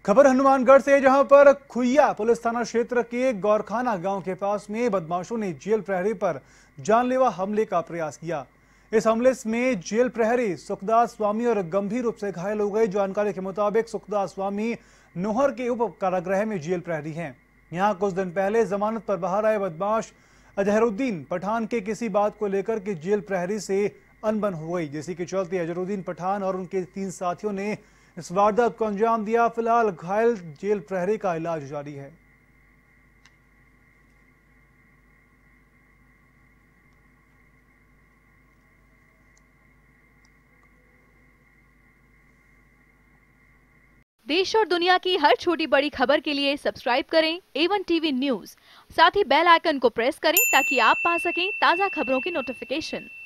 खबर हनुमानगढ़ से, जहां पर खुइया पुलिस थाना क्षेत्र के गौरखाना गांव के पास में बदमाशों ने जेल प्रहरी पर जानलेवा हमले का प्रयास किया। इस हमले में जेल प्रहरी सुखदास स्वामी और गंभीर रूप से घायल हो गए। जानकारी के मुताबिक सुखदास स्वामी नोहर के उप कारागृह में जेल प्रहरी हैं। यहां कुछ दिन पहले जमानत पर बाहर आए बदमाश अजहरुद्दीन पठान के किसी बात को लेकर के जेल प्रहरी से अनबन हो गई, जिसके के चलते अजहरुद्दीन पठान और उनके 3 साथियों ने इस वारदात को अंजाम दिया। फिलहाल घायल जेल प्रहरी का इलाज जारी है। देश और दुनिया की हर छोटी बड़ी खबर के लिए सब्सक्राइब करें A1 टीवी न्यूज़। साथ ही बेल आइकन को प्रेस करें ताकि आप पा सकें ताज़ा खबरों की नोटिफिकेशन।